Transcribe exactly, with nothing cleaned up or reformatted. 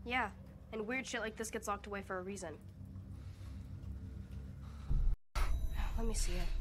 Yeah, and weird shit like this gets locked away for a reason. Let me see it.